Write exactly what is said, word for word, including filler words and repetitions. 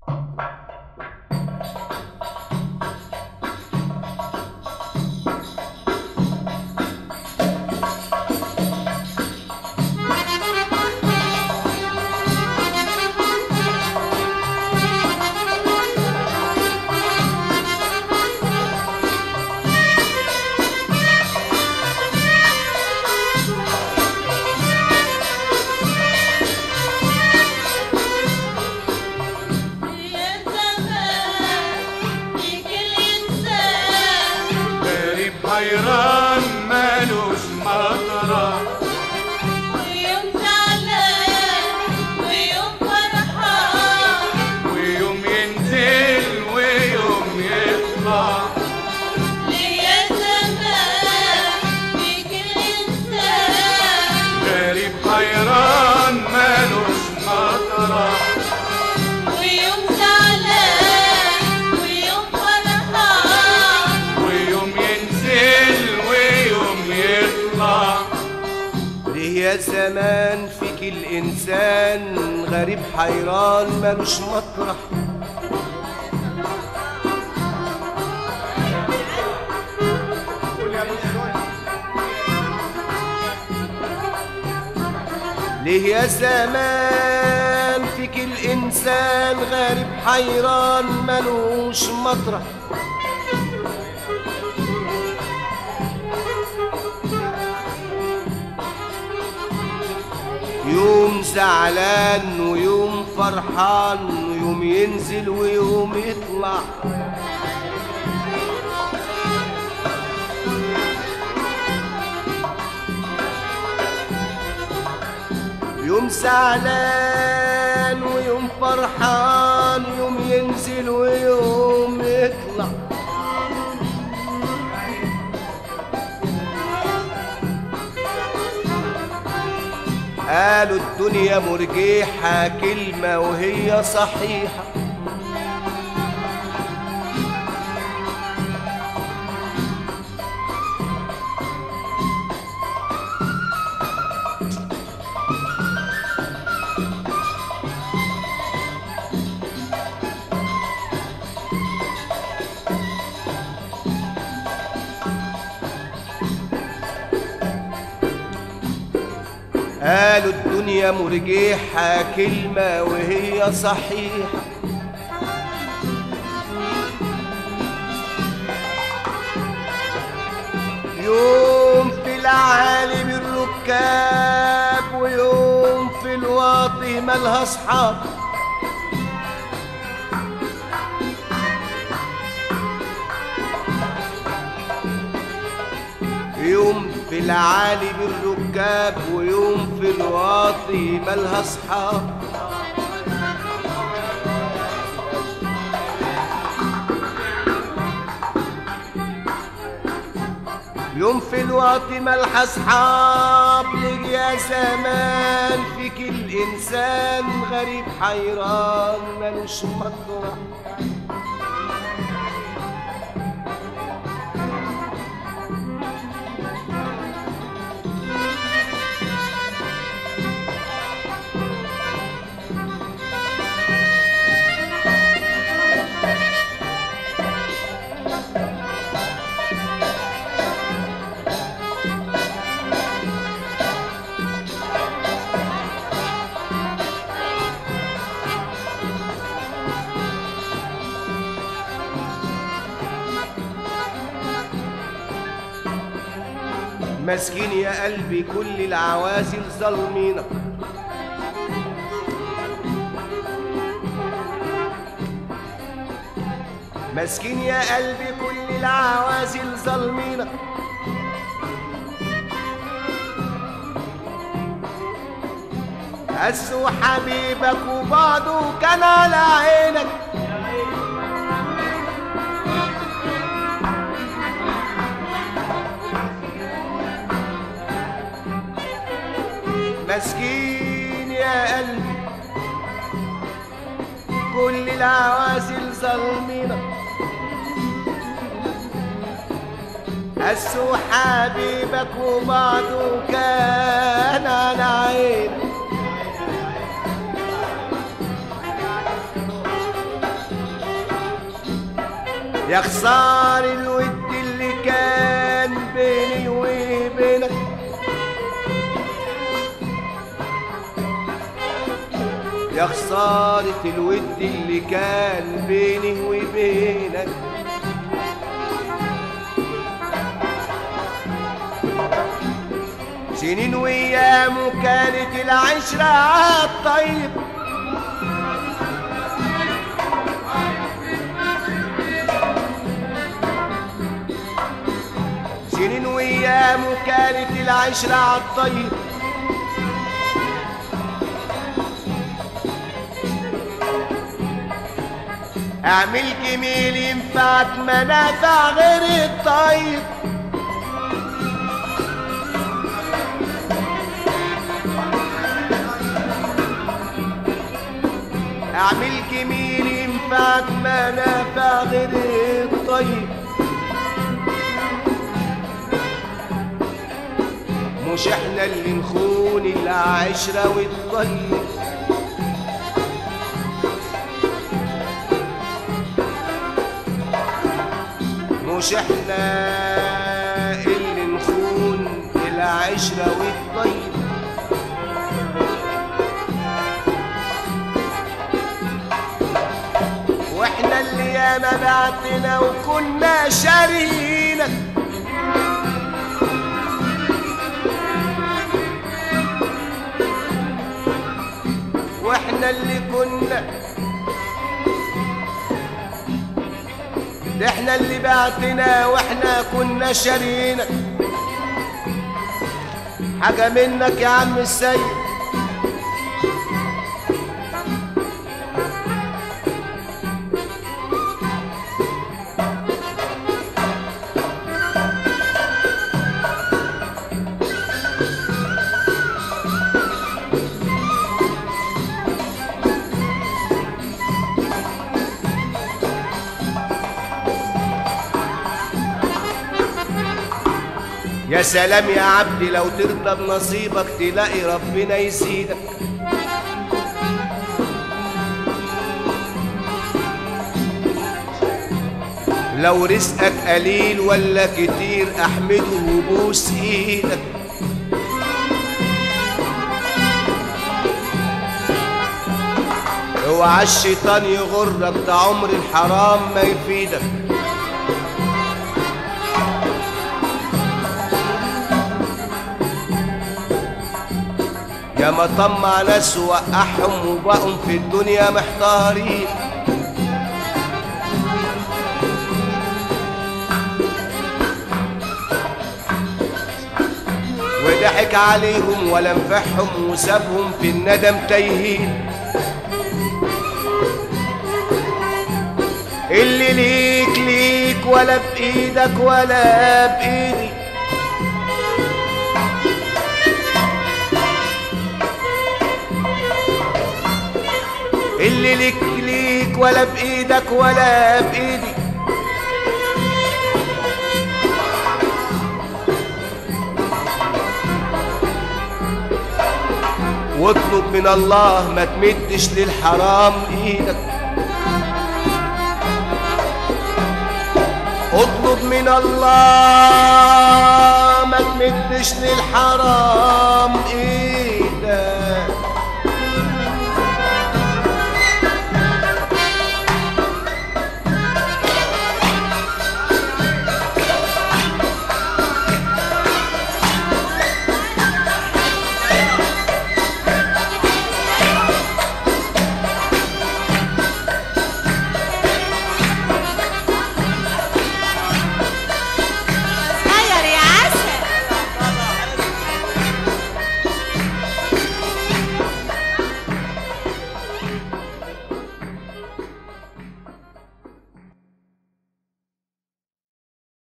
حيران مالوش مطرح، ويوم زعلان ويوم فرحان، ويوم ينزل ويوم يطلع. ليه يا زمان فيك الإنسان غريب حيران مالوش مطرح، ويوم زعلان ويوم فرحان، ويوم ينزل ويوم يطلع. ليه يا زمان فيك الإنسان غريب حيران مالوش مطرح. ليه يا زمان فيك الإنسان غريب حيران مالوش مطرح. يوم زعلان ويوم فرحان، ويوم ينزل ويوم يطلع. يوم زعلان ويوم فرحان، يوم ينزل ويوم يطلع. قالوا الدنيا مرجيحة كلمة وهي صحيحة. قالوا الدنيا مرجيحة كلمة وهي صحيحة. يوم في العالي بالركاب، ويوم في الواطي مالها اصحاب. يوم في العالي بالركاب، ويوم في الواطي مالها اصحاب. يوم في الواطي مالها اصحاب. ليه يا زمان فيك الانسان غريب حيران مالوش مطرح. مسكين يا قلبي كل العوازل ظالمينك. مسكين يا قلبي كل العوازل ظالمينك. قسوا حبيبك وبعضه كان على عينك. مسكين يا قلبي كل العوازل ظالمينك. قسوا حبيبك وبعضه كان على عينك. يا خسار الود اللي كان بيني وبينك، يا خسارة الود اللي كان بيني وبينك. سنين وايام وكانت العشرة عالطيب، سنين وايام وكانت العشرة عالطيب. اعمل جميل ينفعك منافع غير الطيب، اعمل جميل ينفعك منافع غير الطيب. مش احنا اللي نخون العشرة والطيب، مش احنا اللي نخون العشرة والطيب. واحنا اللي ياما بعتنا وكنا شارينك، واحنا اللي كنا، ده احنا اللي بعتنا واحنا كنا شارينك. حاجة منك يا عم السيد، يا سلام يا عبدي لو ترضى بنصيبك تلاقي ربنا يزيدك. لو رزقك قليل ولا كتير احمده وبوس ايدك. اوعى الشيطان يغرك، ده عمر الحرام ما يفيدك. يا ما طمع ناس وقعهم وبقوا في الدنيا محتارين. وضحك عليهم ولا نفعهم وسابهم في الندم تايهين. اللي ليك ليك ولا بإيدك ولا بإيدي، اللي ليك ليك ولا بإيدك ولا بإيدي. واطلب من الله ما تمدش للحرام ايدك، اطلب من الله ما تمدش للحرام ايدك.